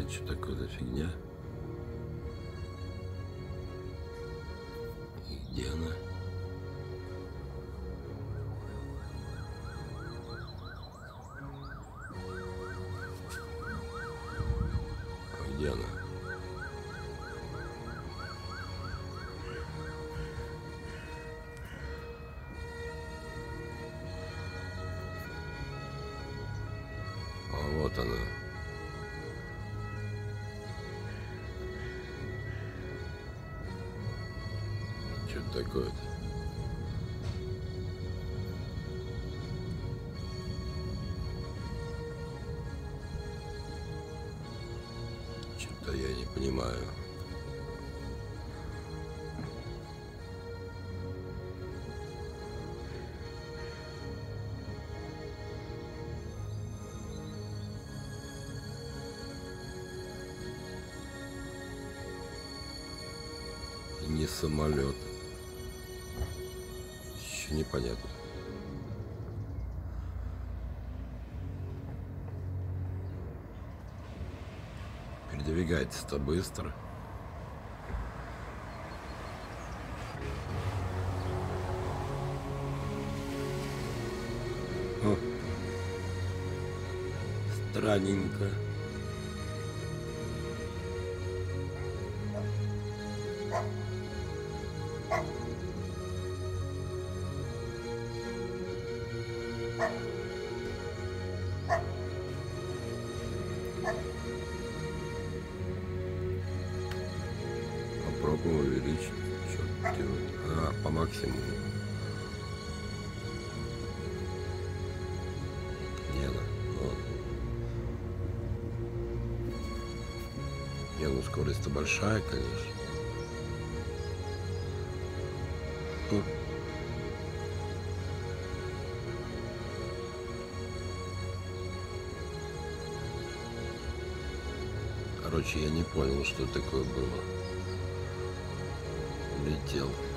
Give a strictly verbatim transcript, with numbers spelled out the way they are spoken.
Это что такое за фигня? И где она? А где она? А вот она. Что такое-то? Что-то я не понимаю. И не самолет. Еще непонятно. Передвигается-то быстро. О, странненько. Попробуем увеличить. Что делать? А, по максимуму. Не, ну, вот. Не, ну скорость-то большая, конечно. Хм. Короче, я не понял, что такое было. Улетел.